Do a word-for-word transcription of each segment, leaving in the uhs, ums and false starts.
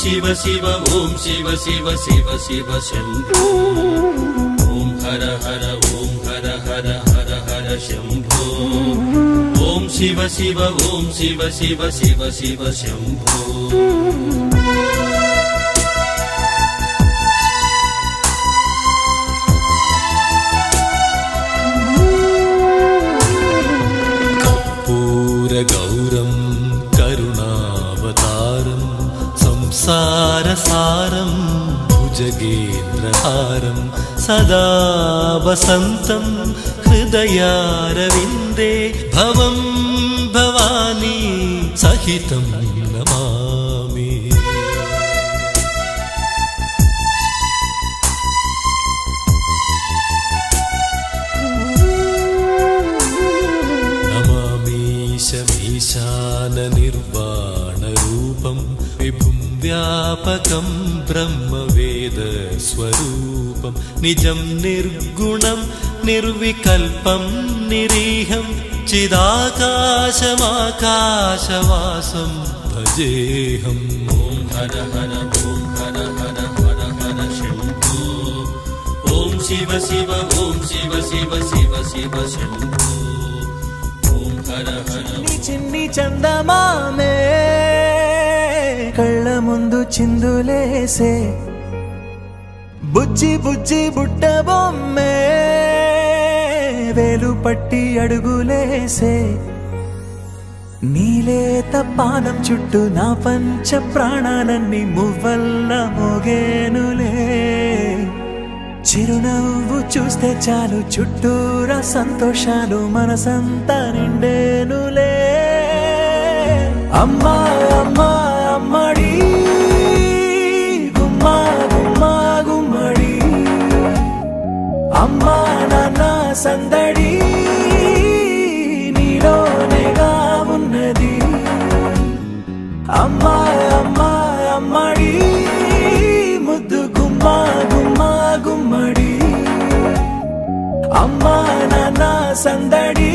शिव शिव ओम शिव शिव शिव शिव शंभो ओम हर हर ओम हर हर हर हर शंभो ओम शिव शिव ओम शिव शिव शिव शिव शंभो गौरं करुणावतारं संसारसारं भुजगेन्द्रहारं सदा वसन्तं हृदयारविन्दे भवं भवानी सहितं नमामि। ईशान निर्वाण रूपं विभुं व्यापकं ब्रह्मवेद स्वरूपं निजं निर्गुणं निर्विकल्पं निरीहं चिदाकाशमाकाशवासं भजेऽहम्। ओम हर हर ओम हर हर हर हर शंभो ओम शिव शिव ओम शिव शिव शिव शिव शंभो ओम हर हर। చిన్ని చందమామే కళ్ళ ముందు చిందులేసే బుజ్జి బుజ్జి బుట్ట బొమ్మే వేలు పట్టి అడుగులేసే నీలేత పానం చుట్టూ నా పంచ ప్రాణాలన్నీ మువ్వల్ల మోగేనులే చిరునవ్వు చూస్తే చాలు చుట్టూరా సంతోషాలు మనసంతా నిండేనులే అమ్మా అమ్మా అమ్మడి గుమ్మా గుమ్మా గుమ్మడి అమ్మా నాన్న సందడి నీలోనేగా ఉన్నది అమ్మా అమ్మా అమ్మడి ముద్దు గుమ్మా గుమ్మా గుమ్మడి అమ్మా నాన్న సందడి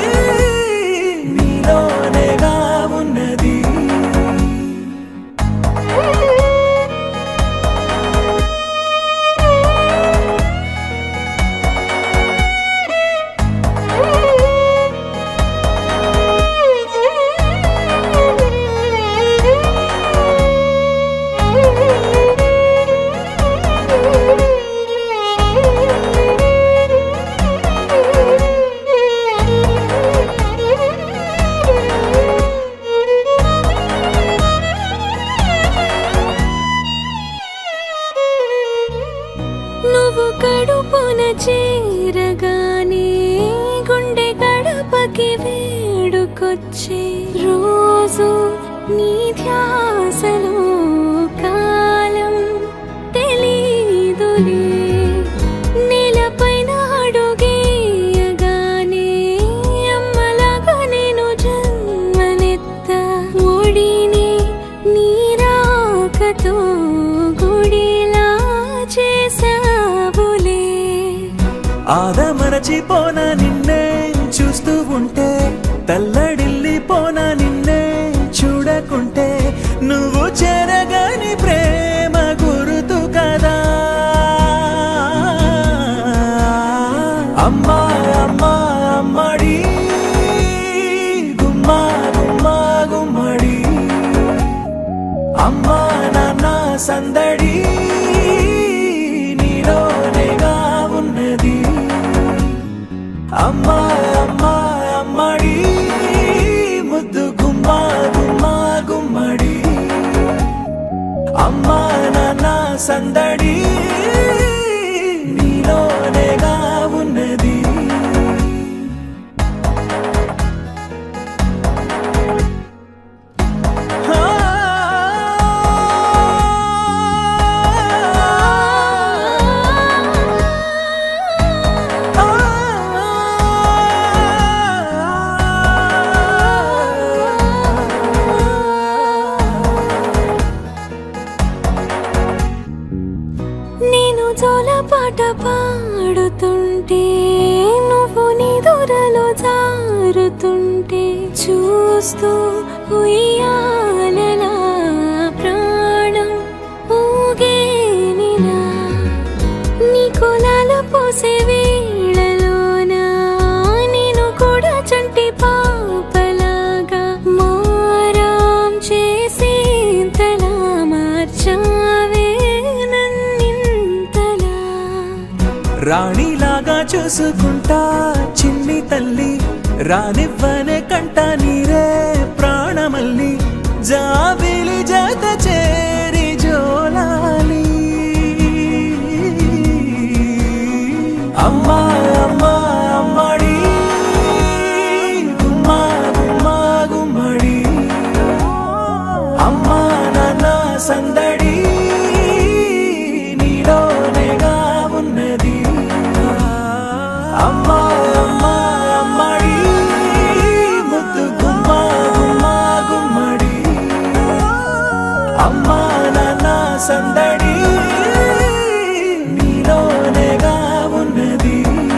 నీలోనేగా ఉన్నది చేరగానే గుండె గడపకి వేడుకొచ్చే రోజు నీ ధ్యాసలో కాలం తెలీదులే నేలపైన అడుగేయగానే అమ్మలాగా నేను జన్మనెత్త ఒడిని నీ రాకతో గుడిలా చేసావులే ఆదమరచిపోనా నిన్నే చూస్తూ ఉంటే తల్లడిల్లిపోనా నిన్నే చూడకుంటే నువ్వు చెరగని ప్రేమ గురుతు కదా అమ్మా అమ్మా అమ్మడి గుమ్మా గుమ్మా గుమ్మడి అమ్మా నాన్న సందడి నీలోనేగా ఉన్నది అమ్మా అమ్మా అమ్మడి ముద్దు గుమ్మా గుమ్మా గుమ్మడి అమ్మా నాన్న సందడి నీలోనేగా ఉన్నది పాట పాడుతుంటే నువ్వు నిదురలో జారుతుంటే చూస్తూ ఉయ్యాలలా ప్రాణం చంటి పాపలాగా మారాం చేసేంతలా మార్చావే నన్నింతలా. రాణిలాగా చూసుకుంటా చిన్ని తల్లి, రానివ్వనే కంట నీరే ప్రాణమల్లి, జాబిలి జత చేరి జోలాలి. అమ్మా అమ్మా అమ్మడి గుమ్మా గుమ్మా గుమ్మడి, అమ్మా నాన్న సందడి నీలోనేగా ఉన్నది. అమ్మా అమ్మా అమ్మడి ముద్దు గుమ్మా గుమ్మా గుమ్మడి, అమ్మా నాన్న సందడి నీలోనేగా ఉన్నది.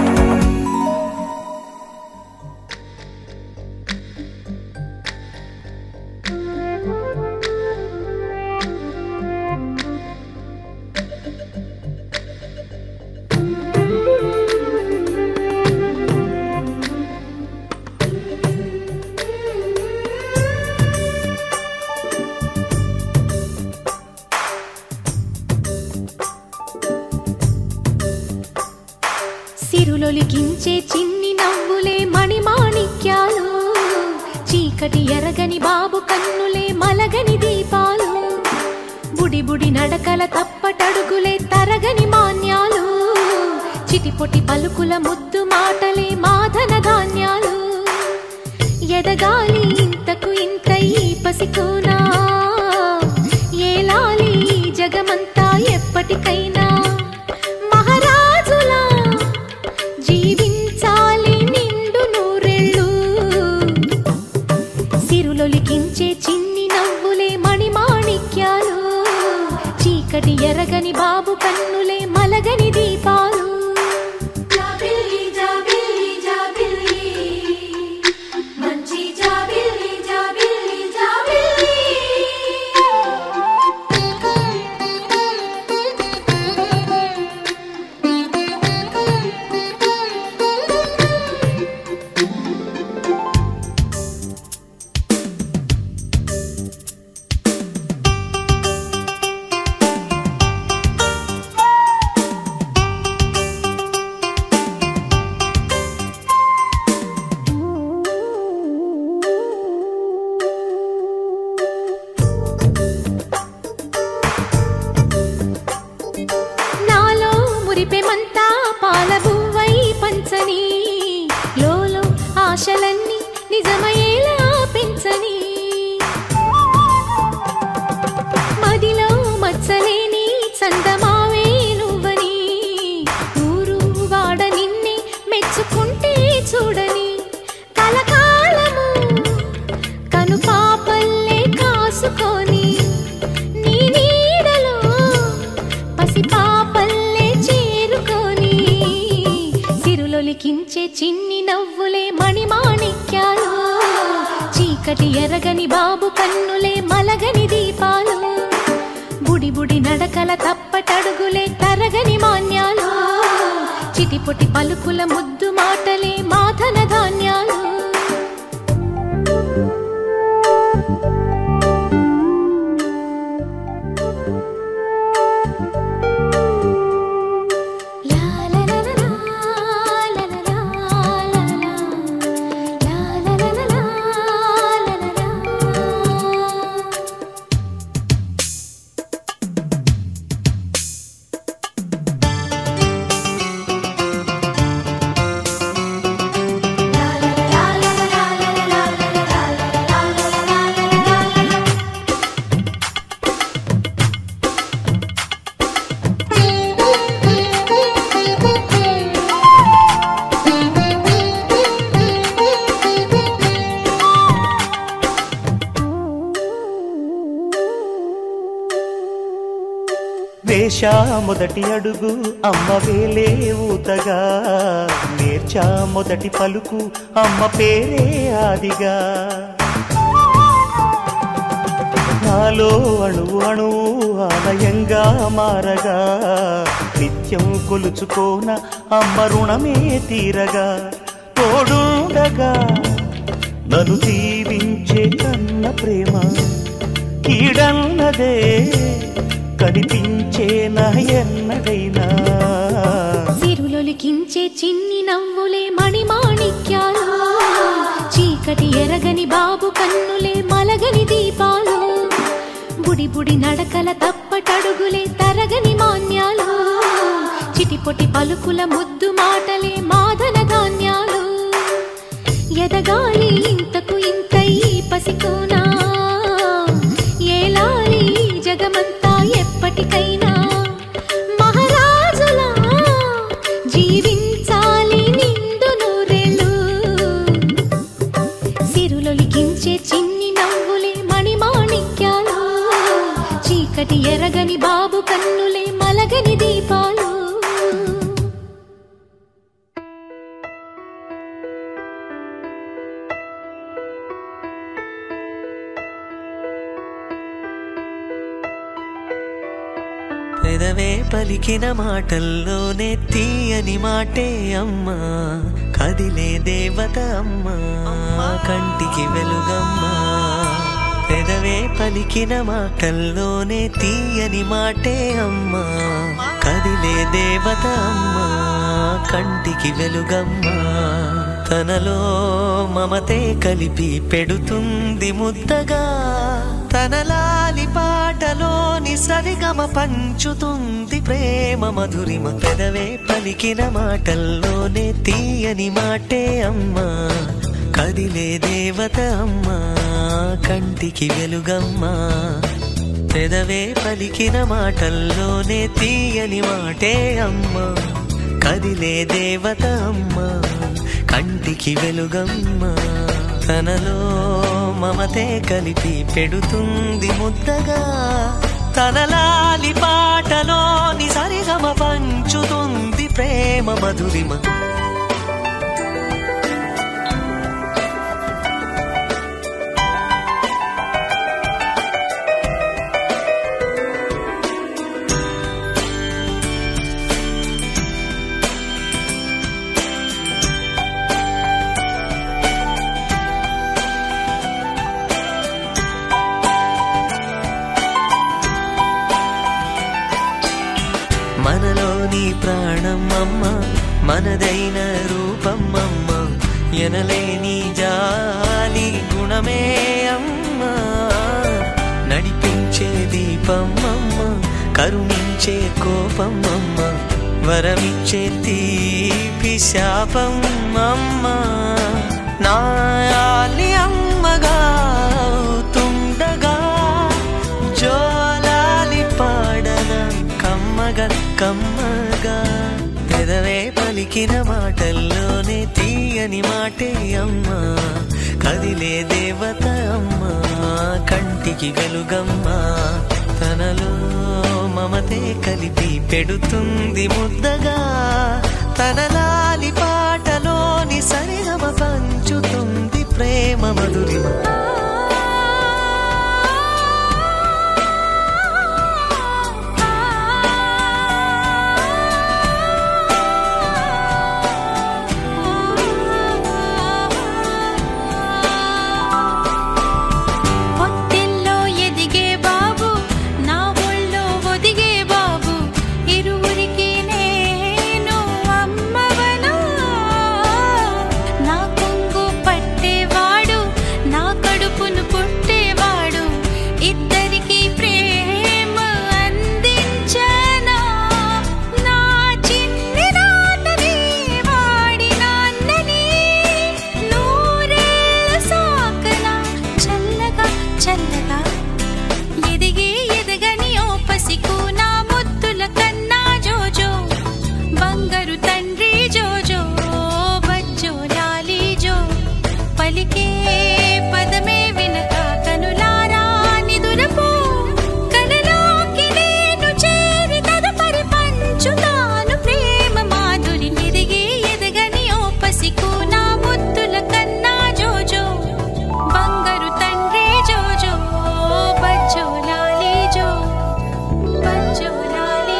సిరులొలికించే చిన్ని నవ్వులే మణిమాణిక్యాలు, చీకటి ఎరగని బాబు కన్నులే మలగని దీపాలు, బుడి బుడి నడకల తప్పటడుగులే తరగని మాన్యాలు, చిటిపొటి పలుకుల ముద్దు మాటలే మాధన ధాన్యాలు. ఎదగాలి ఇంతకు ఇంత ఈ పసికోనా, ఏలాలి జగమంతా ఎప్పటికైనా, మహారాజులా జీవించాలి నిండు నూరెళ్ళు. సిరులొలికించే చిన్ని నవ్వులే మణిమాణిక్యాలు, చీకటి ఎరగని బాబు కన్నులే మలగని దీపాలు. జాబిల్లి జాబిల్లి జాబిల్లి మంచి జాబిల్లి జాబిల్లి జాబిల్లి. నాలో మురిపెమంతా పాలబువ్వై పంచని, లోలో ఆశలన్నీ నిజమయ్యేలా పెంచని, మదిలో మచ్చలేని చందమావే నువ్వని, ఊరు వాడ నిన్నే మెచ్చుకుంటే చూడని, కలకాలము కను పాపల్లే కాసుకొని, నీ నీడలో పసి పాపల్లే చేరుకొని, సిరులొలికించే చిన్ని నవ్వులే మణిమాణిక్యాలు, చీకటి ఎరగని బాబు కన్నులే మలగని దీపాలు, బుడి బుడి నడకల తప్పటడుగులే తరగని మాన్యాలు, చిటిపొటి పలుకుల ముద్దు మాటలే మాధన ధాన్యాలు. వేశా మొదటి అడుగు అమ్మ వేలే ఊతగా, నేర్చా మొదటి పలుకు అమ్మ పేరే ఆదిగా, నాలో అణువు అణువు ఆలయంగా మారగా, నిత్యం కొలుచుకోన అమ్మ రుణమే తీరగా, తోడుండగా నన్ను దీవించే కన్న ప్రేమ కీడన్నదే కనిపించే నా ఎన్నడైనా సిరులొలికించే చిన్ని నవ్వులే మణిమాణిక్యాలు చీకటి ఎరగని బాబు కన్నులే మలగని దీపాలు బుడి బుడి నడకల తప్పటడుగులే తరగని మాన్యాలు చిటిపొటి పలుకుల ముద్దు మాటలే మాదన ధాన్యాలు ఎదగాలి ఇంతకు ఇంత ఈ పసికోనా ఏలాలి జగమంతా ఎప్పటికైనా మహారాజులా జీవించాలి నిండు నూరేళ్ళు సిరులొలికించే చిన్ని నవ్వులే మణిమాణిక్యాలు చీకటి ఎరగని బాబు కన్నులే మలగని దీపాలు పెదవే పలికిన మాటల్లోనే తీయని మాటే అమ్మా కదిలే దేవత అమ్మా కంటికి వెలుగమ్మా పెదవే పలికిన మాటల్లోనే తీయని మాటే అమ్మా కదిలే దేవత అమ్మా కంటికి వెలుగమ్మా తనలో మమతే కలిపి పెడుతుంది ముద్దగా తనలాలి పాటలోని సరిగమ పంచుతుంది ప్రేమ మధురిమ పెదవే పలికిన మాటల్లోనే తీయని మాటే అమ్మా కదిలే దేవత అమ్మా కంటికి వెలుగమ్మా పెదవే పలికిన మాటల్లోనే తీయని మాటే అమ్మా కదిలే దేవత అమ్మా కంటికి వెలుగమ్మా తనలో మమతే కలిపి పెడుతుంది ముద్దగా తనలాలి పాటలోని సరిగమ పంచుతుంది ప్రేమ మధురిమ మనలోని ప్రాణం అమ్మ మనదైన రూపం అమ్మ ఎనలేని జాలి గుణమే అమ్మ నడిపించే దీపం అమ్మ కరుణించే కోపం అమ్మ వరమిచ్చే తీపి శాపం అమ్మ నాయాలి అమ్మగా తుండగా జోలాలి పాడన కమ్మగా కమ్మగా పెదవే పలికిన మాటల్లోనే తీయని మాటే అమ్మా కదిలే దేవత అమ్మా కంటికి వెలుగమ్మా తనలో మమతే కలిపి పెడుతుంది ముద్దగా తనలాలి పాటలోని సరిగమ పంచుతుంది ప్రేమ మధురిమ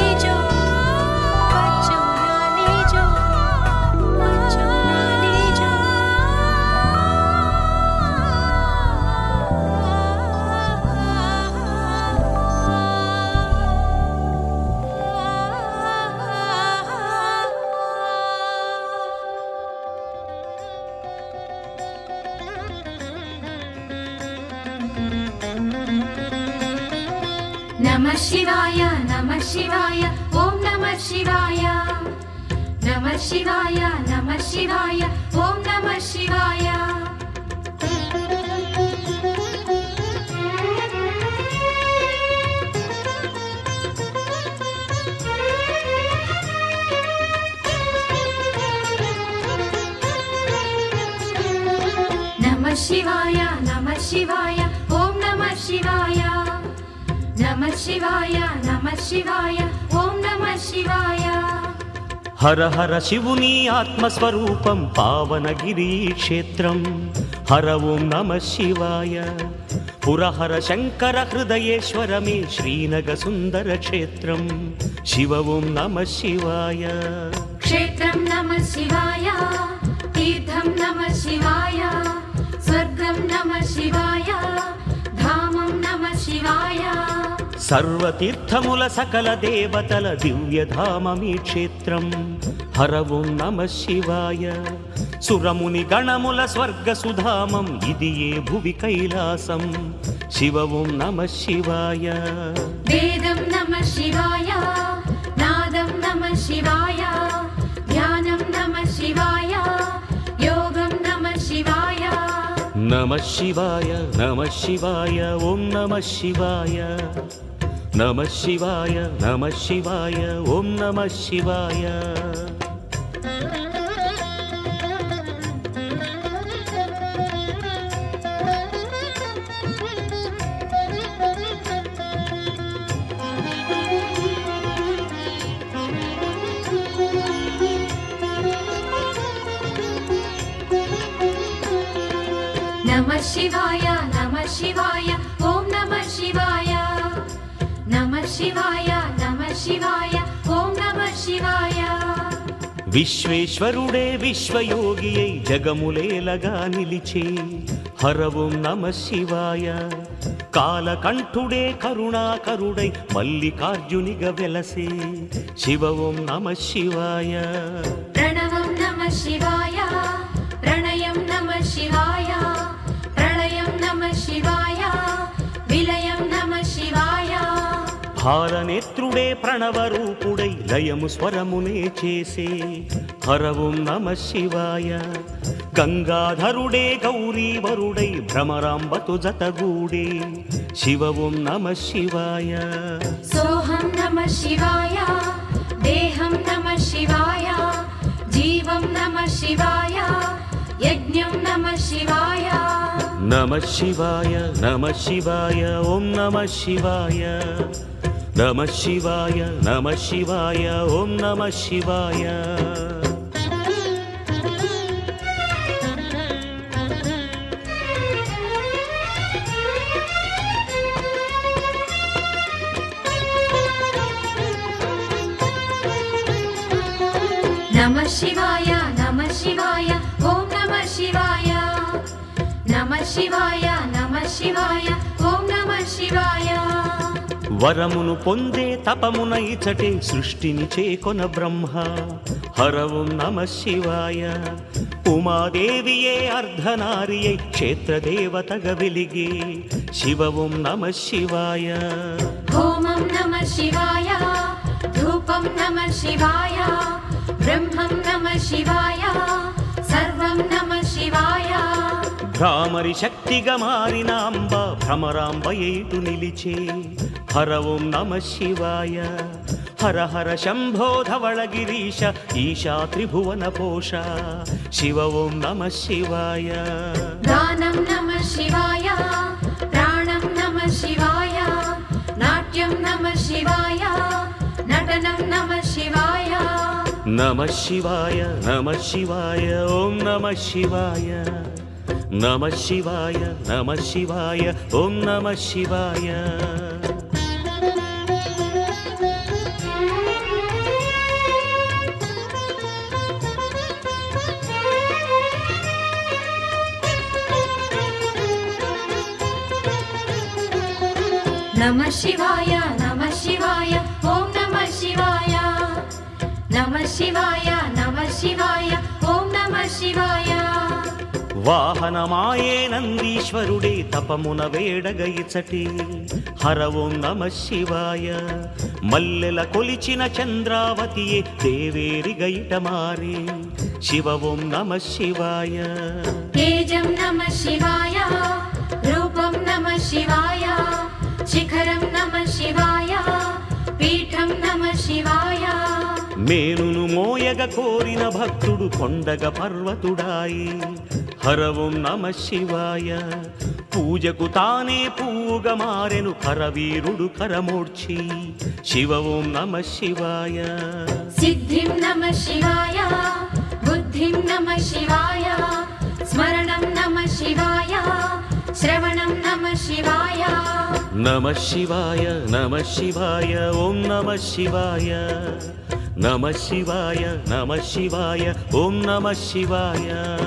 जो नमः शिवाय नमः शिवाय ओम नमः शिवाय नमः शिवाय नमः शिवाय ओम नमः शिवाय नमः शिवाय नमः शिवाय ओम नमः शिवाय नमः शिवाय नमः शिवाय ओम नमः शिवाय हर हर शिवुनी आत्मस्वरूपं पावनगिरी क्षेत्रं हर ओं नमः शिवाय पुरहर शंकर हृदयेश्वर मे श्रीनग सुंदर क्षेत्रं शिव ओं नमः शिवाय क्षेत्रं नमः शिवाय तीर्थं नमः शिवाय स्वर्गं नमः शिवाय धामं नमः शिवाय सर्वतीर्थमुल सकल देवतल दिव्यधाममी क्षेत्रं हर ओं नमः शिवाय सुरमुनि गणमुल स्वर्गसुधामं इदिये भुवि कैलासं शिव ओं नमः शिवाय वेदं नमः शिवाय नादं नमः शिवाय ध्यानं नमः शिवाय योगं नमः शिवाय नमः शिवाय नमः शिवाय ओं नमः शिवाय नमः शिवाय नमः शिवाय ओं नमः शिवाय नमः शिवाय नमः शिवाय ओम नमः शिवाय नमः शिवाय नमः शिवाय ओम नमः शिवाय विश्वेश्वरुडे विश्वयोगियै जगमुलेलगा निलिचे हर ओं नमः शिवाय कालकंठुडे करुणाकरुडै मल्लिकार्जुनिगा वेलसे शिव ओं नमः शिवाय प्रणवं नमः शिवाय प्रणयं नमः शिवाय प्रलयं नमः शिवाय विलयं नमः शिवाय हारनेत्रुडे प्रणवरूपुडै लयमु स्वरमुने चेसे हर ओं नमः शिवाय गंगाधरुडे गौरीवरुडै भ्रमरांबतु जतगूडे शिव ओं नमः शिवाय सोहं नमः शिवाय देहं नमः शिवाय जीवं नमः शिवाय यज्ञं नमः शिवाय नमः शिवाय नमः शिवाय ओं नमः शिवाय नमः शिवाय नमः शिवाय ओं नमः शिवाय नमः शिवाय नमः शिवाय ओम नमः शिवाय नमः शिवाय नमः शिवाय ओम नमः शिवाय వరమును పొందే తపమున ఇచటే సృష్టిని చేకొన బ్రహ్మ హర ఓం నమః శివాయ ఉమాదేవియే అర్ధనారియై క్షేత్రదేవతగ వెలిగే శివ ఓం నమః శివాయ హోమం నమః శివాయ ధూపం నమః శివాయ బ్రహ్మం నమః శివాయ సర్వం నమః శివాయ భ్రామరి శక్తిగా మారిన అంబ భ్రమరాంబయేటు నిలిచే హర ఓం నమః శివాయ హర హర శంభో ధవళగిరీశ ఈశా త్రిభువన పోష శివ ఓం నమః శివాయ గానం నమః శివాయ ప్రాణం నమః శివాయ నాట్యం నమః శివాయ నటనం నమః శివాయ నమః శివాయ నమః శివాయ ఓం నమః శివాయ నమః శివాయ నమః శివాయ ఓం నమః శివాయ नमः शिवाय नमः शिवाय ओम नमः शिवाय नमः शिवाय नमः शिवाय ओम नमः शिवाय వాహనమాయే నందీశ్వరుడే తపమున వేడగ ఇచటి హర ఓం నమ శివాయ మల్లెల కొలిచిన చంద్రావతియే దేవేరిగ ఇట మారే శివ ఓం నమ శివాయ తేజం నమ శివాయ రూపం నమ శివాయ శిఖరం నమ శివాయ పీఠం నమ శివాయ మేనును మోయగ కోరిన భక్తుడు కొండగ పర్వతుడాయి హర ఓం నమ శివాయ పూజకు తానే పువ్వుగా మారెను కరవీరుడు కరమూర్చి శివ ఓం నమ శివాయ సిద్ధిం నమ శివాయ బుద్ధిం నమ శివాయ స్మరణం నమ శివాయ శ్రవణం నమ శివాయ నమ శివాయ నమ శివాయ ఓం నమ శివాయ నమ శివాయ నమ శివాయ ఓం నమ శివాయ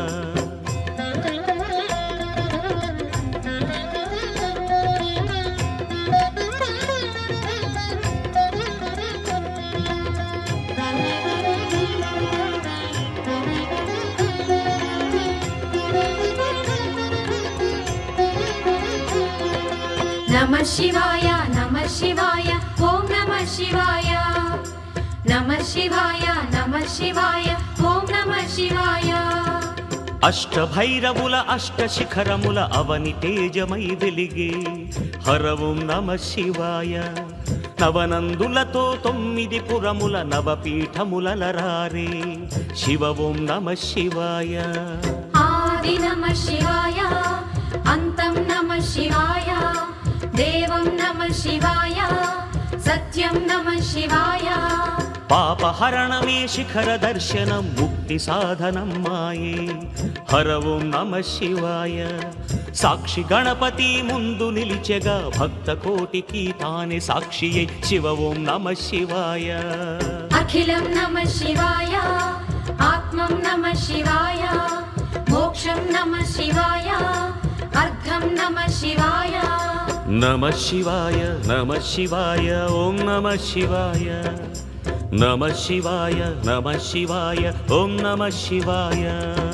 నమ శివాయ నమ శివాయ ఓం నమ శివాయ నమ శివాయ నమ శివాయ ఓం నమ శివాయ అష్టభైరవుల అష్ట శిఖరముల అవని తేజమై వెలిగే హర ఓం నమ శివాయ నవనందులతో తొమ్మిది పురముల నవపీఠములరారే శివ ఓం నమ శివాయ ఆది నమ శివాయ అంతం నమ శివాయ దేవం నమ శివాయ సత్యం నమ శివాయ పాపహరణమే శిఖర దర్శనం ముక్తి సాధనం మాయే హర ఓం నమ శివాయ సాక్షి గణపతి ముందు నిలిచెగా భక్త కోటికి తానే సాక్షియే శివ ఓం నమ శివాయ అఖిలం నమ శివాయ ఆత్మం నమ శివాయ మోక్షం నమ శివాయ అర్ధం నమ శివాయ నమ శివాయ నమ శివాయ ఓం నమ శివాయ నమ శివాయ నమ శివాయ ఓం నమ శివాయ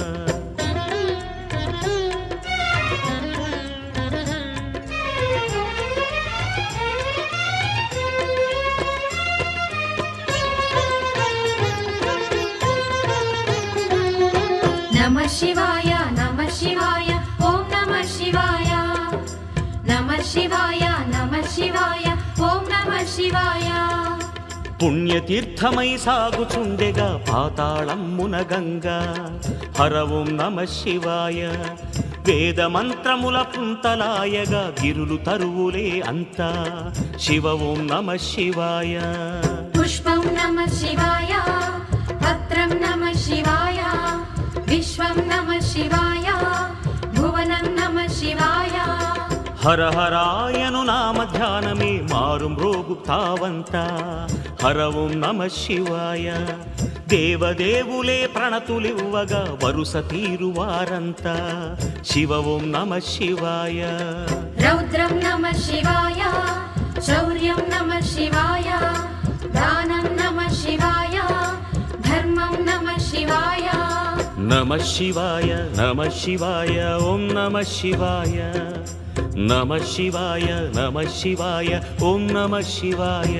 నమ శివాయ నమ శివాయ ఓం నమ శివాయ నమ శివాయ నమ శివాయ ఓం నమ శివాయ పుణ్యతీర్థమై సాగుచుండెగా పాతాళమ్మున గంగా హర ఓం నమ శివాయ వేద మంత్రముల పుంతలాయగా గిరులు తరువులే అంతా శివ ఓం నమ శివాయ పుష్పం నమ శివాయ పత్రం నమ శివాయ విశ్వం నమ శివాయ భువనం నమ శివాయ హర హరాయను నామ ధ్యానమే మారు మ్రోగు తావంత హర ఓం నమ శివాయ దేవదేవులే ప్రణతులివ్వగా వరుస తీరువారంతా శివ ఓం నమ శివాయ రౌద్రం నమ శివాయ శౌర్యం నమ శివాయ దానం నమ శివాయ ధర్మం నమ శివాయ నమ శివాయ నమ శివాయ ఓం నమ శివాయ నమ శివాయ నమ శివాయ ఓం నమ శివాయ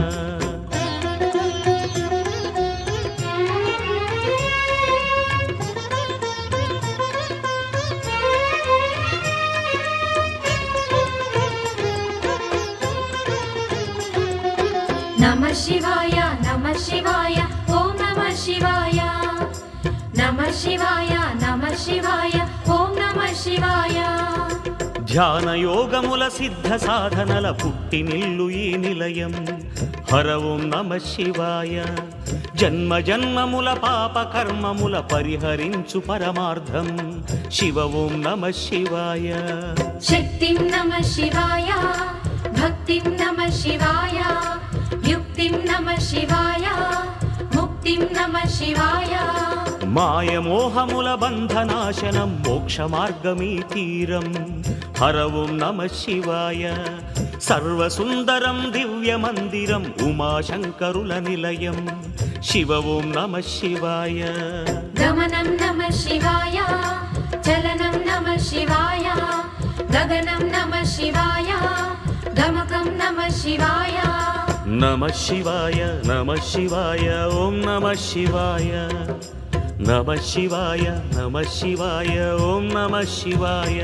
నమ శివాయ నమ శివాయ ఓం నమ శివాయ నమ శివాయ నమ శివాయ ఓం నమ శివాయ ధ్యాన యోగముల సిద్ధ సాధనల పుట్టినిల్లు ఈ నిలయం హర ఓం నమ శివాయ జన్మ జన్మముల పాప కర్మముల పరిహరించు పరమార్థం శివ ఓం నమ శివాయ శక్తిం నమ శివాయ భక్తిం నమ శివాయ యుక్తిం నమ శివాయ ముక్తిం నమ శివాయ మాయమోహముల బంధనాశనం మోక్ష మార్గమీ తీరం హర ఓం నమ శివాయ సర్వసుందరం దివ్య మందిరం ఉమాశంకరుల నిలయం శివ ఓం నమ శివాయ గమనం నమ శివాయ చలనం నమః శివాయ గగనం నమః శివాయ గమకం నమః శివాయ నమః శివాయ నమః శివాయ ఓం నమః శివాయ నమః శివాయ నమః శివాయ ఓం నమః శివాయ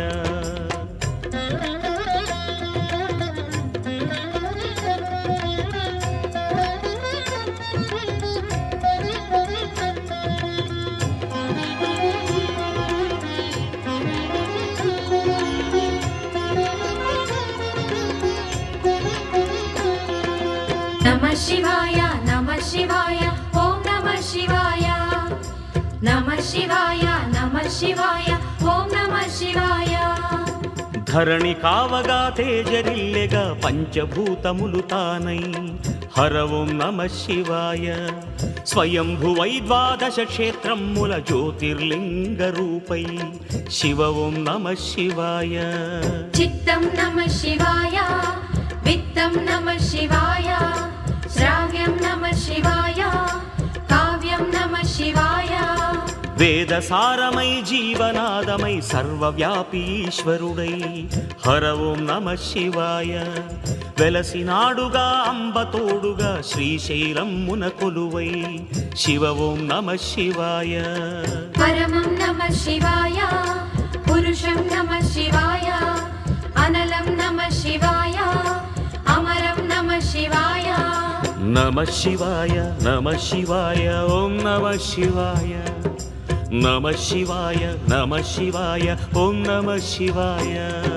నమః శివాయ నమః శివాయ ఓం నమః శివాయ నమః శివాయ నమః శివాయ ఓం నమః శివాయ ధరణి కావగా తేజరిల్లెగా పంచభూతములు తానై హర ఓం నమః శివాయ స్వయంభువై ద్వాదశ క్షేత్రముల జ్యోతిర్లింగ రూపై శివ ఓం నమః శివాయ చిత్తం నమః శివాయ విత్తం నమః శివాయ శ్రావ్యం నమః శివాయ కావ్యం నమః శివాయ వేదసారమై జీవనాదమై సర్వవ్యాపీ ఈశ్వరుడై హర ఓం నమః శివాయ వెలసినాడుగా అంబతోడుగా శ్రీశైలమున కొలువై శివ ఓం నమః శివాయ పరమం నమః శివాయ పురుషం నమః శివాయ అనలం నమః శివాయ అమరం నమః శివాయ నమః శివాయ నమః శివాయ ఓం నమః శివాయ నమః శివాయ నమః శివాయ ఓం నమః శివాయ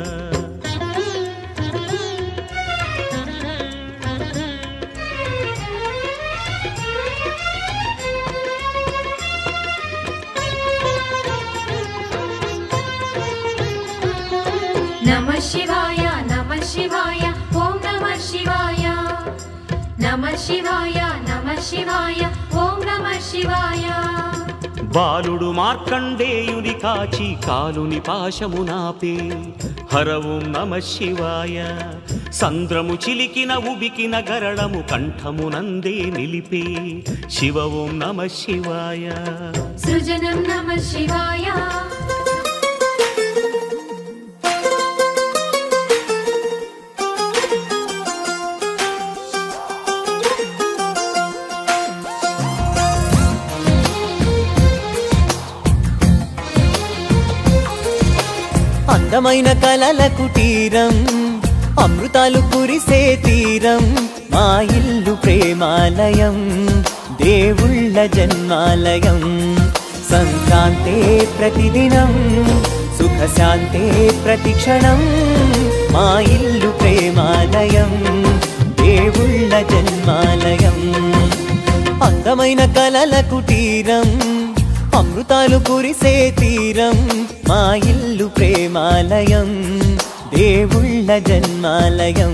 నమః శివాయ నమః శివాయ ఓం నమః శివాయ నమః శివాయ నమః శివాయ ఓం నమః శివాయ బాలుడు మార్కండేయుని కాచి కాలుని పాశము నాపే హర ఓం నమః శివాయ సంద్రము చిలికిన ఉబికిన గరళము కంఠమునందే నిలిపే శివ ఓం నమః శివాయ సృజనం నమః శివాయ అందమైన కలల కుటీరం అమృతాలు కురిసే తీరం మా ఇల్లు ప్రేమాలయం దేవుళ్ళ జన్మాలయం సంక్రాంతే ప్రతిదినం సుఖశాంతే ప్రతిక్షణం మా ఇల్లు ప్రేమాలయం దేవుళ్ళ జన్మాలయం అందమైన కలల కుటీరం అమృతాలు కురిసే తీరం మా ఇల్లు ప్రేమాలయం దేవుళ్ళ జన్మాలయం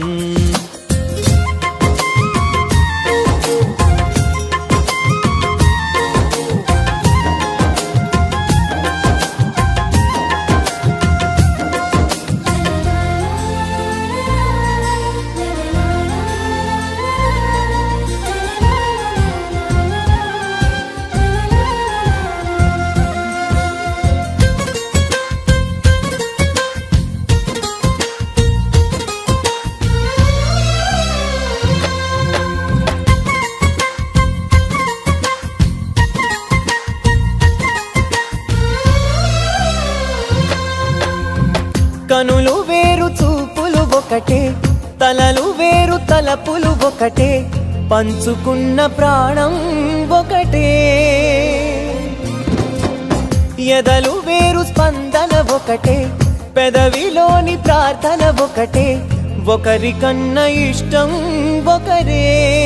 కనులు వేరు చూపులు ఒకటే తలలు వేరు తలపులు ఒకటే పంచుకున్న ప్రాణం ఒకటే ఎదలు వేరు స్పందన ఒకటే పెదవిలోని ప్రార్థన ఒకటే ఒకరికన్నా ఇష్టం ఒకరే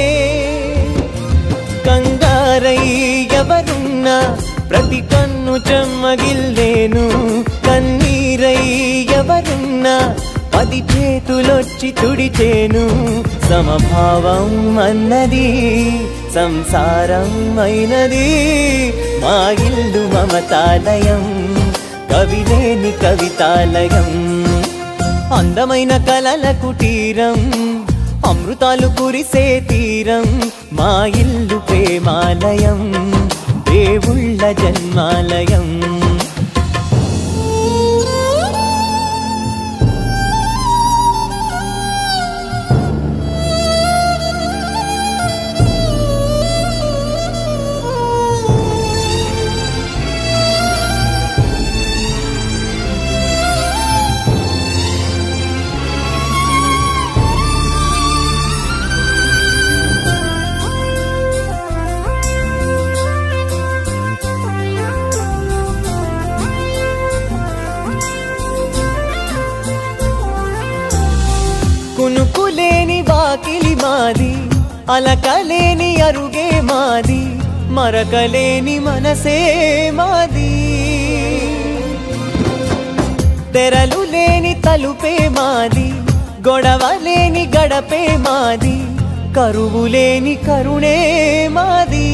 కంగారై ఎవరున్నా ప్రతి కన్ను చెమ్మగిల్లేను కన్నీరై ఎవరున్నా పది చేతులొచ్చి తుడిచేను సమభావం అన్నది సంసారం అయినది మా ఇల్లు మమతాలయం కవిలేని కవితాలయం అందమైన కలల కుటీరం అమృతాలు కురిసే తీరం మా ఇల్లు ప్రేమాలయం దేవుళ్ళ జన్మాలయం మాది, అలకలేని అరుగే మాది, మరకలేని మనసే మాది. తెరలు లేని తలుపే మాది, గొడవలేని గడపే మాది, కరువులేని కరుణే మాది.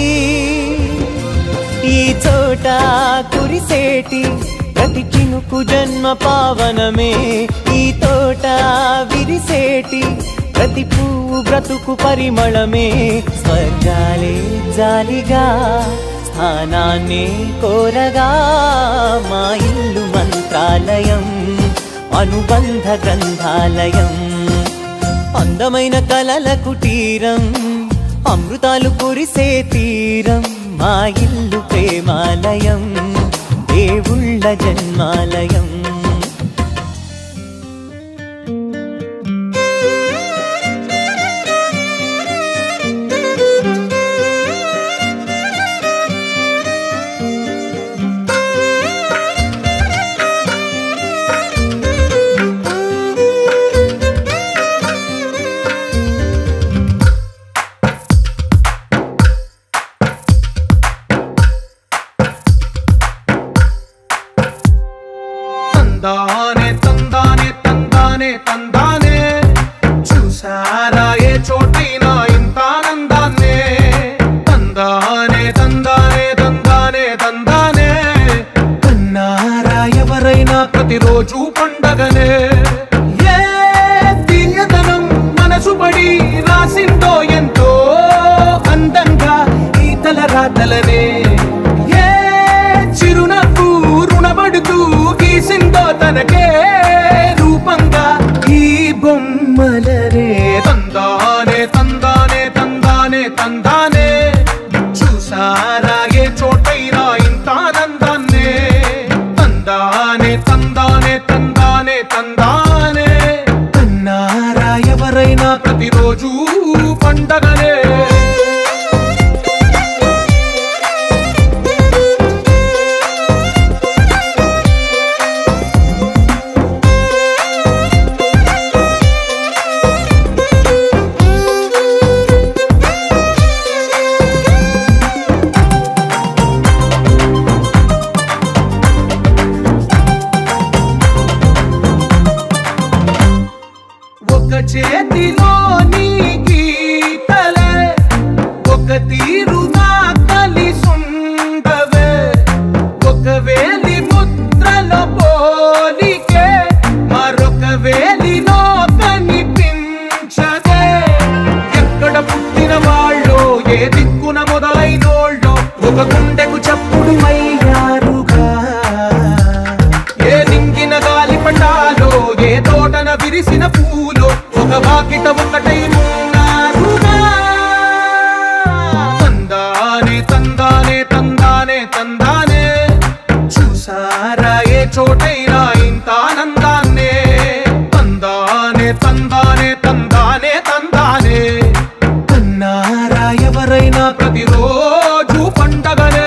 ఈ చోట కురిసేటి ప్రతి చినుకు జన్మ పావనమే, ఈ తోట విరిసేటి ప్రతి పువ్వు బ్రతుకు పరిమళమే. స్వర్గాలే జాలిగా స్థానాన్ని కోరగా, మా ఇల్లు మంత్రాలయం, అనుబంధ గ్రంథాలయం. అందమైన కలల కుటీరం, అమృతాలు కురిసే తీరం, మా ఇల్లు ప్రేమాలయం, దేవుళ్ళ జన్మాలయం. తందానే తందానే తందానే తందానే, చూసారా ఏ చోటైనా ఇంత ఆనందాన్నే. తందానే తందానే తందానే తందానే, కన్నారా ఎవరైనా ప్రతిరోజు పండగనే. ఏ తీయదనం మనసు పడి రాసిందో ఎంతో అందంగా ఈ తలరాతలనే. ఏ చిరునవ్వు రుణపడుతూ గీసిందో తనకే రూపంగా ఈ బొమ్మలనే. తందానే తందానే తందానే తందానే, చూసారా ఏ చోటైనా ఇంత ఆనందాన్నే. తందానే తందానే తందానే తందానే, కన్నారా ఎవరైనా ప్రతిరోజు పండగనే. ఒక చేతిలో నీ గీతలే, ఒక తీరుగా కలిసుండవే. ఒక వేలి ముద్రల పోలికే మరొక వేలిలో కనిపించదే. ఎక్కడ పుట్టిన వాళ్ళో ఏ దిక్కున మొదలైనోళ్ళో ఒక గుండెకు చప్పుడు అయ్యారుగా. ఏ నింగిన గాలి పటాలో ఏ తోటన విరిసిన పూలో ఒక వాకిట ఒకటై ఉన్నారుగా. తందానే తందానే తందానే తందానే, చూసారా ఏ చోటైనా ఇంత ఆనందాన్నే. తందానే తందానే తందానే తందానే, కన్నారా ఎవరైనా ప్రతిరోజు పండగనే.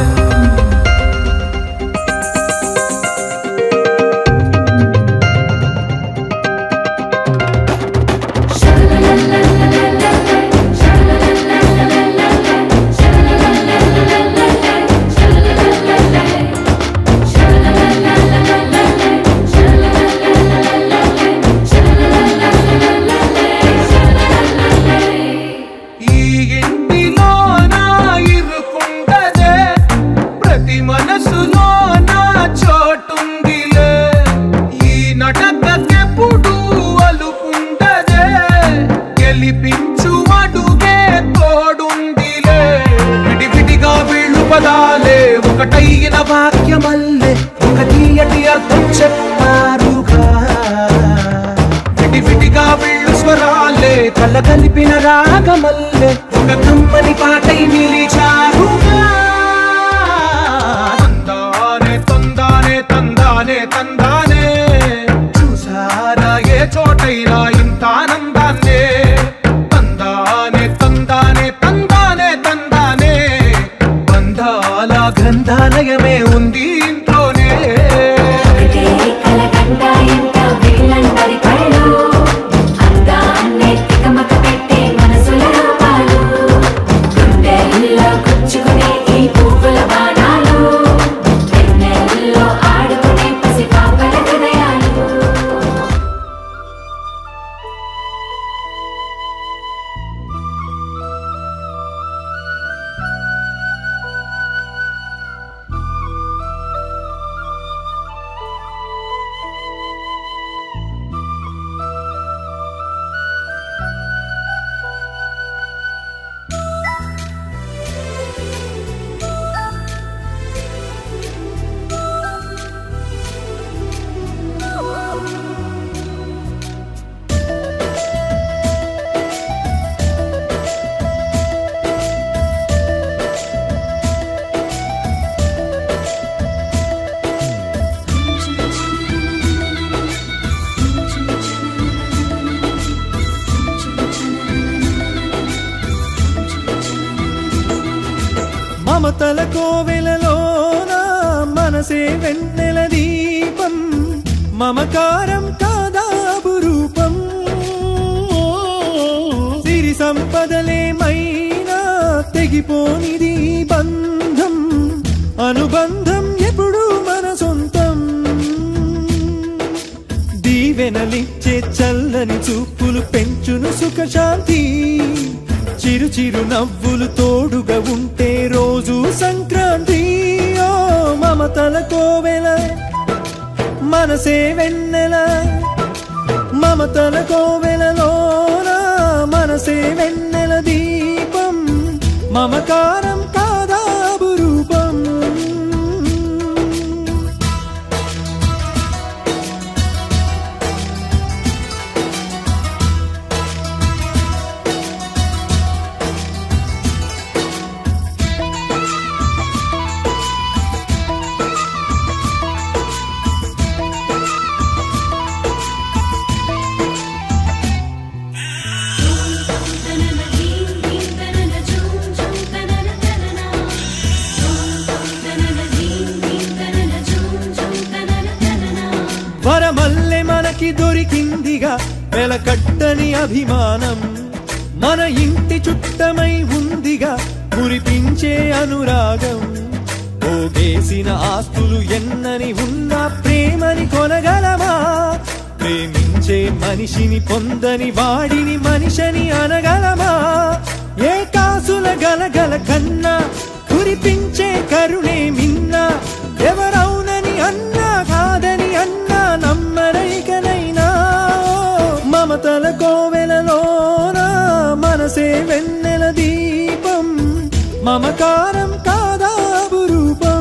ఈ ఇంటిలో నా ఇరుకుండదే, ప్రతి మనసులో నా చోటుందిలే. ఈ నటకెప్పుడు అలుపుండదే, గెలిపించు అడుగే తోడుందిలే. విడివిడిగా వీళ్ళు పదాలే ఒకటైన వాక్యమల్లే, ఒక తీయటి అర్థం చెప్పారుగా. విడివిడిగా వీళ్ళు స్వరాలే కల కలిపిన రాగమల్లే, ఒక కమ్మని పాటై నిలిచారుగా. తందానే తందానే తందానే తందానే, చూసారా ఏ చోటైనా ఇంత ఆనందాన్నే. తందానే తందానే తందానే తందానే, బంధాల గ్రంథాలయమే ఉంది ఇంట్లోనే. కలకండ ఎంత వీళ్ళందరి కళ్ళు, అందాన్నే తికమక పెట్టి మమతల కోవెలలోన మనసే వెన్నెల దీపం మమకారం కాదాబు రూపం సిరి సంపదలేమైనా తెగిపోనిది బంధం అనుబంధం ఎప్పుడు మన సొంతం దీవెనలిచ్చే చల్లని చూపులు పెంచును సుఖశాంతి చిరు చిరు నవ్వులు తోడుగా ఉంటే రోజు సంక్రాంతి ఓ మమతల కోవెల మనసే వెన్నెల మమతల కోవెలలోన మనసే వెన్నెల దీపం మమకారం కాదాబు రూపం వరమల్లె మనకి దొరికిందిగా వెలకట్టని అభిమానం మన ఇంటి చుట్టమై ఉందిగా కురిపించే అనురాగం పోగేసిన ఆస్తులు ఎన్నని ఉన్నా ప్రేమని కొనగలమా ప్రేమించే మనిషిని పొందని వాడిని మనిషిని అనగలమా ఏ కాసుల గలగల కన్నా కురిపించే కరుణే మిన్నా ఎవరవునని అన్నా కాదని అన్నా నమ్మరైకనైనా మమతల కోవెలలోన మనసే వెన్నెల దీపం మమకారం కాదాబు రూపం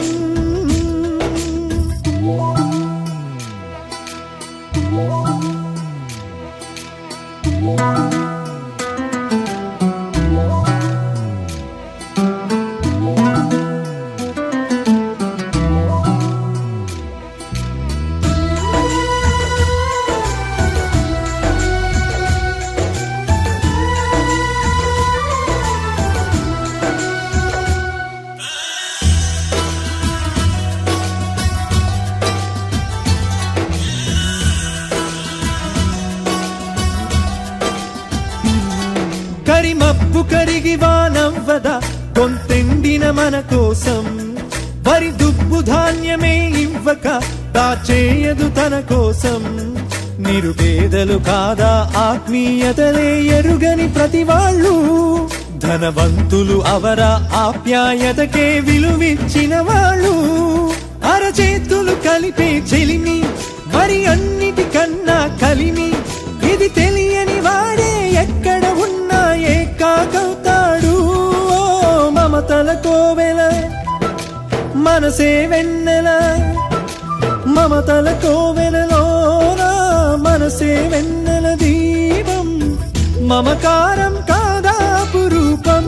కరిమబ్బు కరిగి వానవ్వదా కొంతెండిన మన కోసం వరి దుబ్బు ధాన్యమే ఇవ్వక దాచేయదు తన కోసం నిరుపేదలు కాదా ఆత్మీయతలే ఎరుగని ప్రతి వాళ్ళు ధనవంతులు అవరా ఆప్యాయతకే విలువిచ్చిన వాళ్ళు అరచేతులు కలిపే చెలిమి మరి అన్నిటికన్నా కలిమి ఇది తెలియని వాడే ఎక్కడ ఉన్నా ఏకాకవుతాడు ఓ మమతల కోవెల మనసే వెన్నెల మమతల కోవెలలోన మనసే వెన్నెల దీపం మమకారం కాదాపు రూపం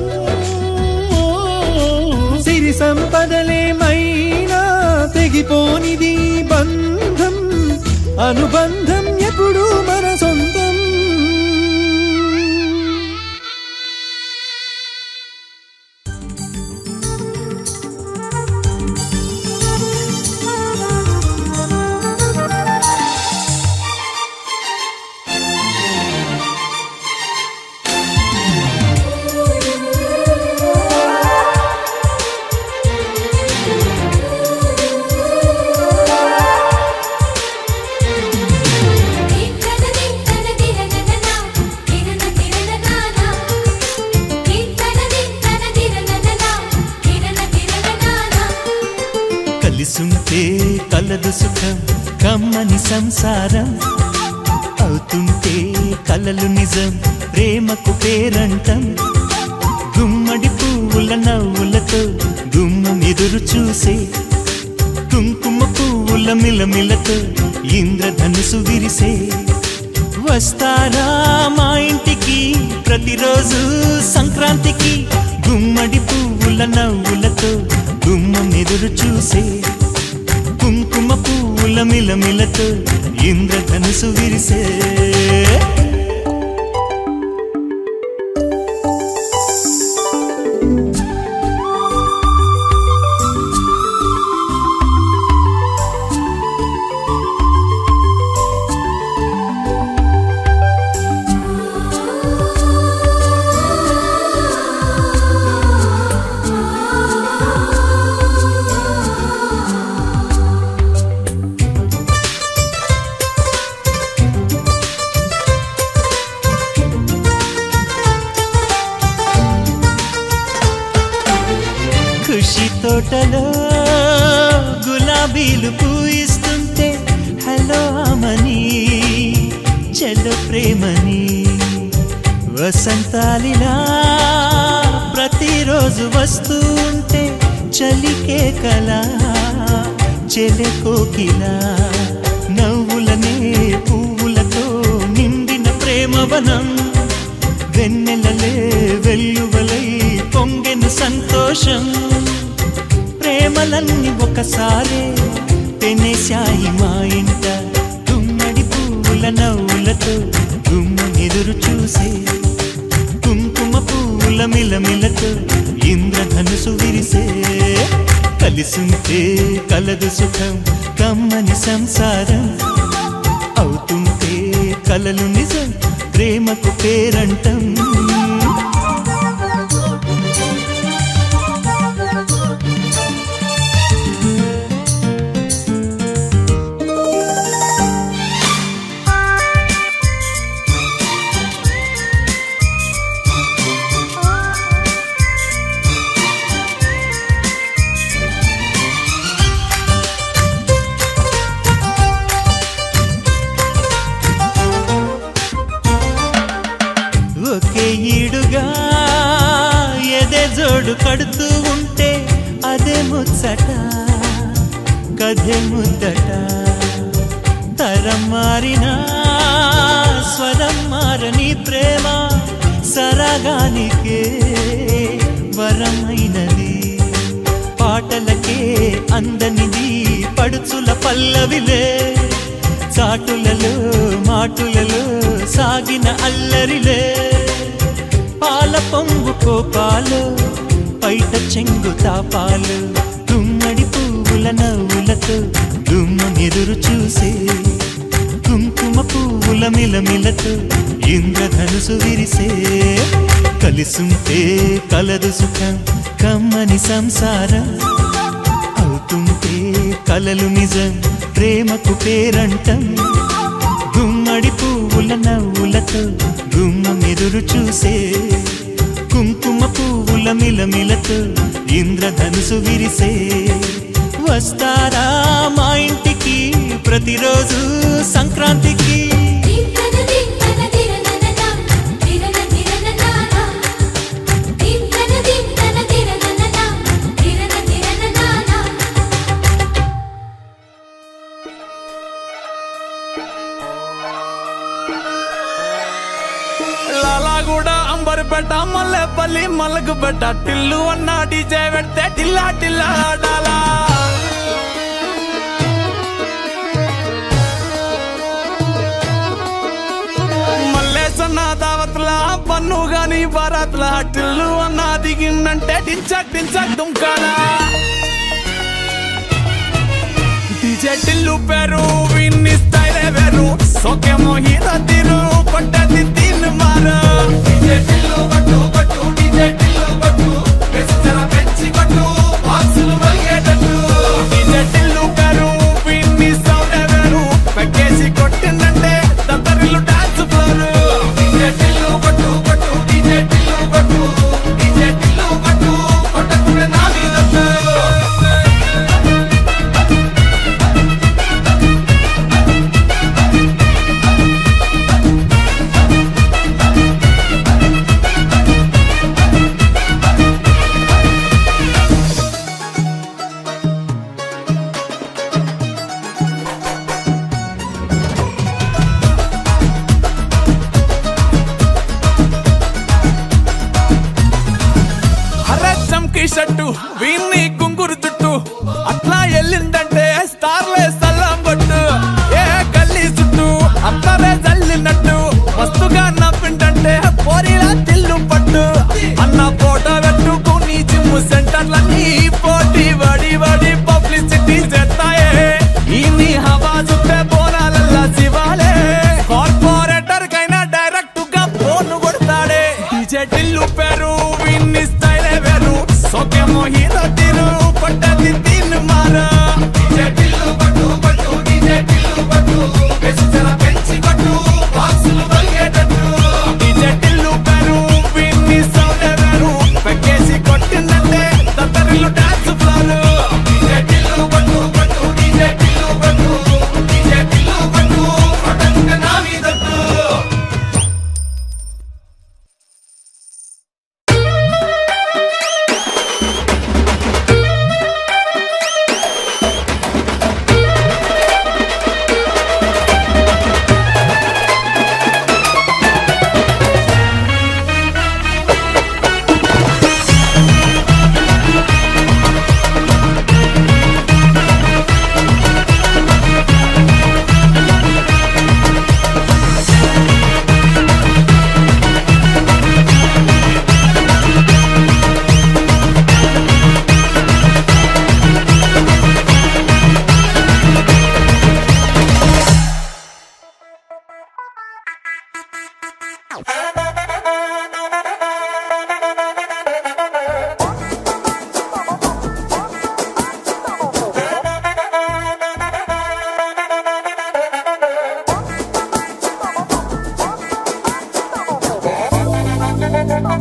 సిరి సంపదలేమైనా తెగిపోనిది బంధం అనుబంధం ఎప్పుడు మన సొంతం కలిసుంటే కలదు సుఖం కమ్మని సంసారం అవుతుంటే కలలు నిజం ప్రేమకు పేరంటం గుమ్మడి పువ్వుల నవ్వులతో గుమ్మం ఎదురు చూసే కుంకుమ పువ్వుల మిలమిలతో ఇంద్రధనుసు విరిసే వస్తారా మా ఇంటికి ప్రతిరోజు సంక్రాంతికి గుమ్మడి పువ్వుల నవ్వులతో గుమ్మం ఎదురు చూసే కుంకుమ పువ్వుల మిలమిలతో ఇంద్రధనుసు విరిసే తోటలో గులాబీలు పూయిస్తుంటే హలో అమని చెల్లో ప్రేమని వసంతాలిలా ప్రతిరోజు వస్తూ ఉంటే చలికే కలా చెలె కోకిలా నవ్వులనే పువ్వులతో నిండిన ప్రేమవనం వెన్నెలలే వెల్లువలై పొంగెను సంతోషం ప్రేమలన్నీ ఒకసారే పెనేశాయి మా ఇంట గుమ్మడి పువ్వుల నవ్వులతో గుమ్మనెదురు చూసే కుంకుమ పువ్వుల మిలమిలతో ఇంద్రధనుసు విరిసే కలిసుంటే కలదు సుఖం కమ్మని సంసారం అవుతుంటే కలలు నిజం ప్రేమకు పేరంటం ఒకే ఈడుగా ఎదే జోడు కడుతూ ఉంటే అదే ముచ్చట కథే ముద్దట తరం మారినా స్వరం మారని ప్రేమ సరగానికే వరమైనది పాటలకే అందనిది పడుచుల పల్లవిలే చాటులలో మాటులలో సాగిన అల్లరిలే పాల పొంగు కోపాలు పైట చెంగు తాపాలు గుమ్మడి పువ్వుల నవ్వులతో గుమ్మనెదురు చూసే కుంకుమ పువ్వుల మిలమిలతో ఇంద్రధనుసు విరిసే కలిసుంటే కలదు సుఖం కమ్మని సంసారం అవుతుంటే కలలు నిజం ప్రేమకు పేరంటం గుమ్మడి పువ్వుల నవ్వులతో గుమ్మమెదురు చూసే కుంకుమ పువ్వుల మిలమిలతో ఇంద్రధనుసు విరిసే వస్తారా మా ఇంటికి ప్రతిరోజు సంక్రాంతికి లాలాగూడ అంబర్పేట మల్లెపల్లి మలకపేట టిల్లు అన్న డీజే పెడితే టిల్లా టిల్లా ఆడాలా మల్లేసన్న దావత్ల పన్ను గాని బారాత్ల టిల్లు అన్న దిగిందంటే టించక్ టించక్ దుంకాలా డీజే టిల్లు పేరు విన్ని స్టైలే వేరు సోకేమో హీరో తీరు పట్టది తీన్ మారు డీజే టిల్లు పట్టు పట్టు డీజే టిల్లు పట్టు వెచ్చర పెంచి పట్టు బాక్సులు మలిగేటట్టు డీజే టిల్లు పేరు విన్ని సౌండ్ వేరు పెక్కేసి కొట్టిందంటే తత్తరిల్లు డాన్స్ ఫ్లోర్ డీజే టిల్లు పట్టు పట్టు డీజే టిల్లు పట్టు డీజే టిల్లు పట్టు కొట్టకుడే నా మీదట్టు షట్టు వీన్ని కుంగురు చుట్టూ అట్లా ఎల్లిందంటే స్టార్లే సల్లం కొట్టు ఏ గల్లీ చుట్టూ అత్తరే జల్లినట్టు మస్తుగా నవ్విందంటే పోరిలా తిల్లు పట్టు అన్న ఫోటో పెట్టుకుని జిమ్ సెంటర్లన్నీ పోటీ వడి వడి పబ్లిసిటీ చేస్తాయే ఈ హవా చుట్టే బోనాలల్లా శివాలే కార్పొరేటర్ కైనా డైరెక్ట్ గా ఫోన్ కొడతాడే డీజే టిల్లు పేరు విన్ని స్టైలే వేరు సోకేమో హీరో తీరు పట్టది తీన్ మారు డీజే టిల్లు పట్టు పట్టు డీజే టిల్లు పట్టు వెచ్చర పెంచి పట్టు బాక్సులు మలిగేటట్టు డీజే టిల్లు పేరు విన్ని సౌండ్ వేరు పెక్కేసి కొట్టిందంటే తత్తరిల్లు డాన్స్ ఫ్లోర్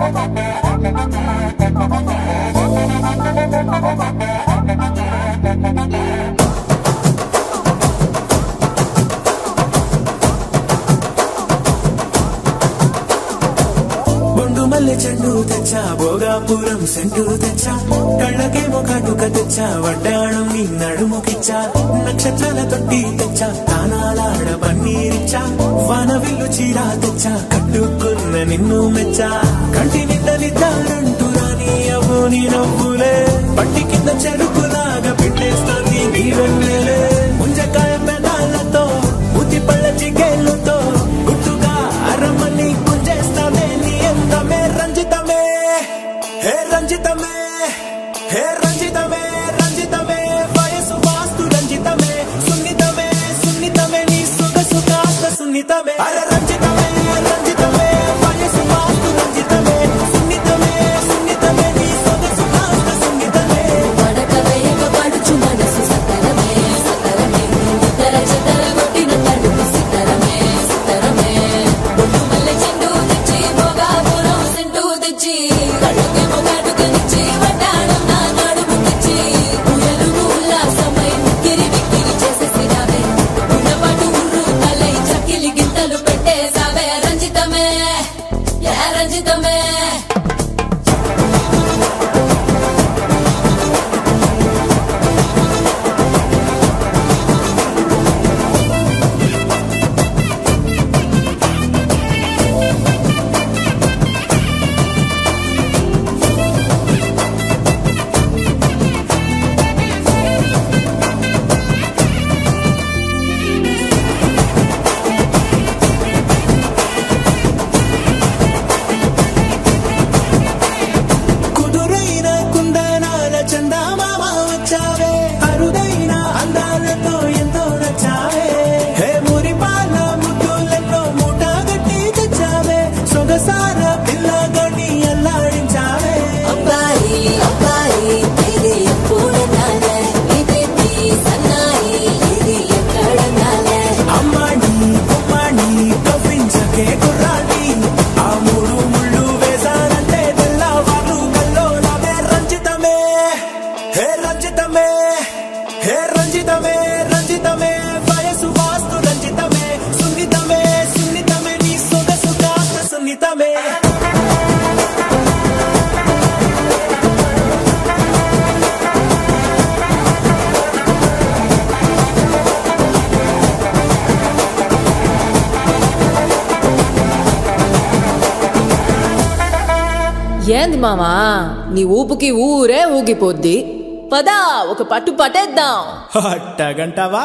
మల్లె చెండు తెచ్చా భోగాపురం సెంటు తెచ్చా కళ్ళకేమో కాటుక తెచ్చా వడ్డాణం నీ నడుముకిచ్చా నక్షత్రాల తొట్టి తెచ్చా తానాలాడ పన్నీరిచ్చా వానవిల్లు చీరా తెచ్చా కట్టుకున్న నిన్ను మెచ్చా కంటి నిండలిద్దారంటూ రాని అవ్వు నీ నవ్వులే పట్టి కింద చెరుకులాగా పెట్టేస్తాంది నీ వెన్నెలే ముంజకాయ పెదాలతో ముతి పళ్ళ చికేళ్ళతో గుట్టుగా అరమని గుంజేస్తానే నీ ఎంతమే రంజితమే హే రంజితమే హే రంజితమే రంజితమే వయసు వాస్తు రంజితమే సున్నితమే సున్నితమే నీ సొగసు కాస్త సున్నితమే అరే రంజితమే రంజితమే వయసు వాస్తు రంజితమే సున్నితమే సున్నితమే నీ సొగసు కాస్త సున్నితమే వడకవేయక పడుచు మనసు సతరమే సతరమే ఉత్తర చతర కొట్టిన తడుపు సితరమే సితరమే బొట్టు మల్లె చెండు తెచ్చి భోగాపురం సెంటు తెచ్చి కళ్ళకేమో కాటుకనిచ్చి వడ్డాణం నా నడుముకిచ్చి ఊయలుగు ఉల్లాసమై ముక్కిరి విక్కిరి చేసేసినావే ఉన్నపాటు ఉర్రు తలై చక్కిలి గింతలు పెట్టేసావే రంజితమే యా రంజితమే కుదురైన కుందనాల చందమామ వచ్చావే అరుదైన అందాలతో ఎంతో నచ్చావే హే మురిపాల ముద్దులతో మూట గట్టి తెచ్చావే సొగసార పిల్లగని అల్లాడించావే అబ్బాయి అబ్బాయి ఇది ఎప్పుడన్నాలే ఇదేంటి సన్నాయి ఇది ఎక్కడన్నాలే అమ్మాడి కుమ్మాడి కవ్వించకే కుర్రాడి ఆ మూడు ముళ్ళు వేసానంటే తెల్లవారు కల్లోలమే రంజితమే హే రంజితమే హే రంజితమే రంజితమే వయసు వాస్తు రంజితమే సున్నితమే సున్నితమే నీ సొగసు కాస్త సున్నితమే ఏంది మామా నీ ఊపుకి ఊరే ఊగిపోద్ది పదా ఒక పట్టు పట్టేద్దాం అట్టగంటవా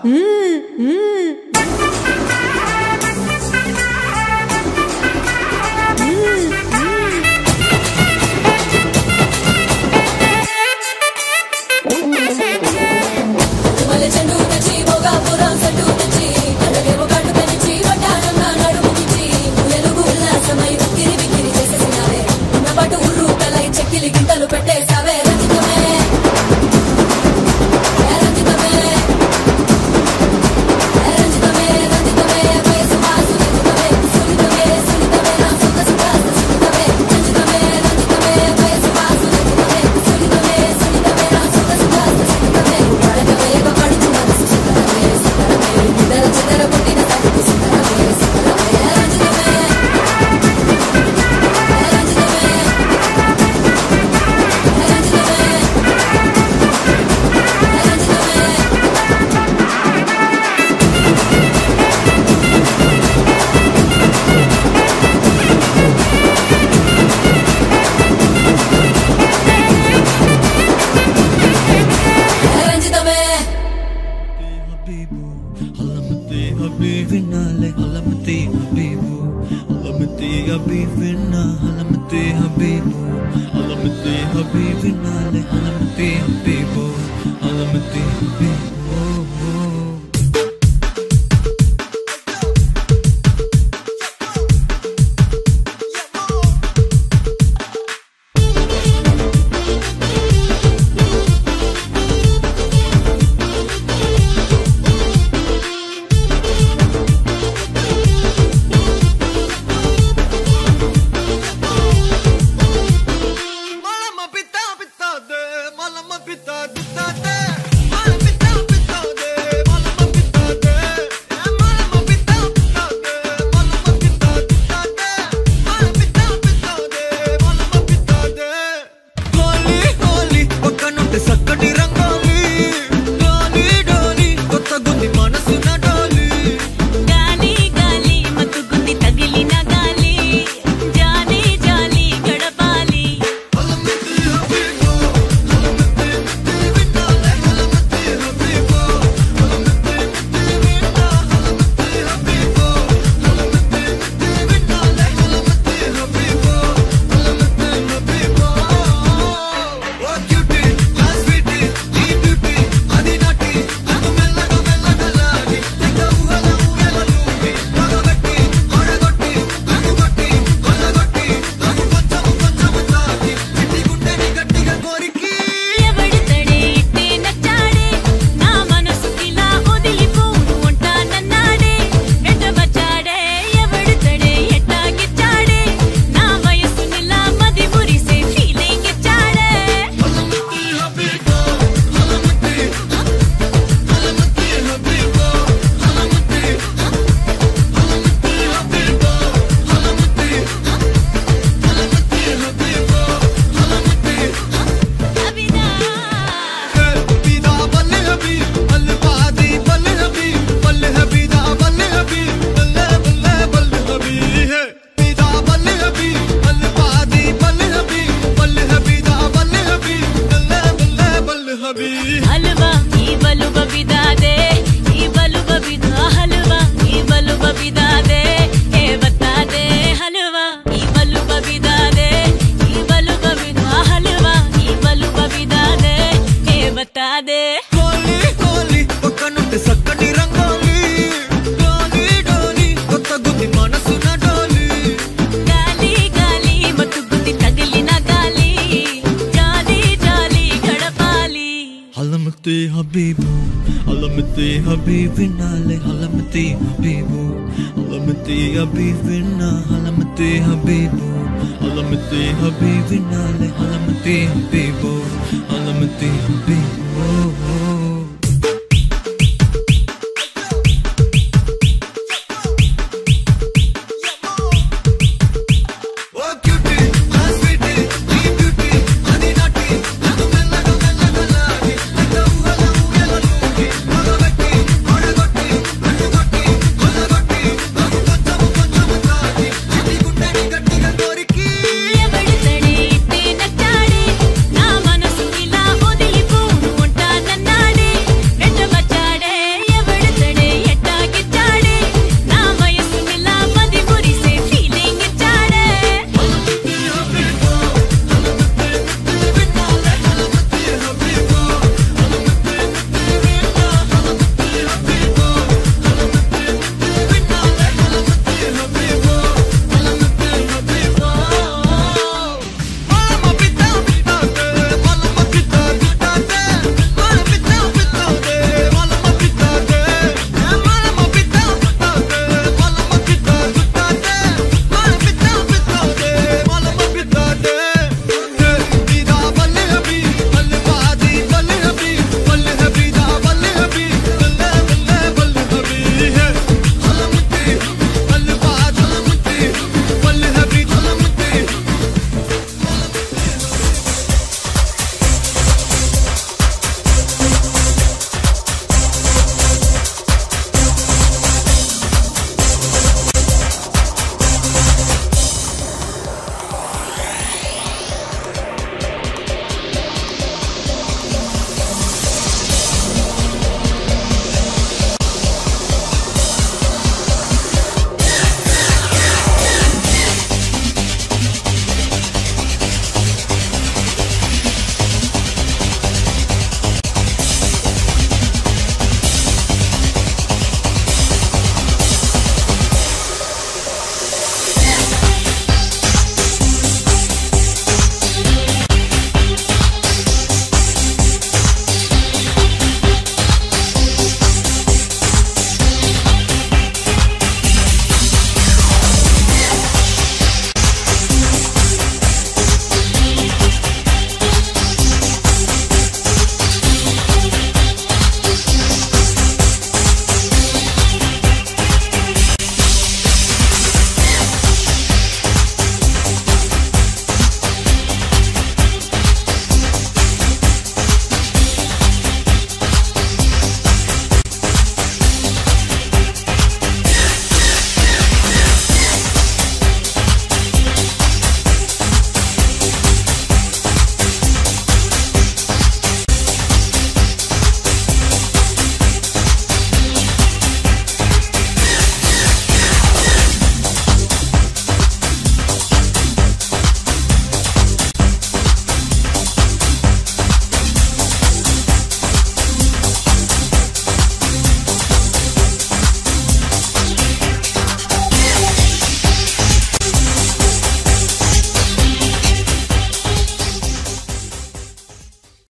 మల్లె చెండు తెచ్చి భోగాపురం సెంటు తెచ్చి కళ్ళకేమో కాటుకనిచ్చి వడ్డాణం నా నడుముకిచ్చి ఊయలుగు ఉల్లాసమై ఉక్కిరి విక్కిరి చేసేసినావే ఉన్నపాటు ఉర్రు తలై చెక్కిలి గింతలు పెట్టేసావే రంజితమే యా రంజితమే యా రంజితమే రంజితమే వయసు వాసు రంజితమే సున్నితమే సున్నితమే నా సొగసు కాస్త సున్నితమే రంజితమే రంజితమే వయసు వాసు రంజితమే సున్నితమే సున్నితమే నా సొగసు కాస్త సున్నితమే వడకవేయక పడుచు మనసు సతరమే సతరమే ఉత్తర చతర కొట్టిన తడుపు సితరమే సితరమే యా రంజితమే యా రంజితమే యా రంజితమే రంజితమే హే habibu, halamati habibi nale, halamati habibu, halamati habibi na, halamati habibu, halamati habibi nale, halamati habibu, halamati habibu.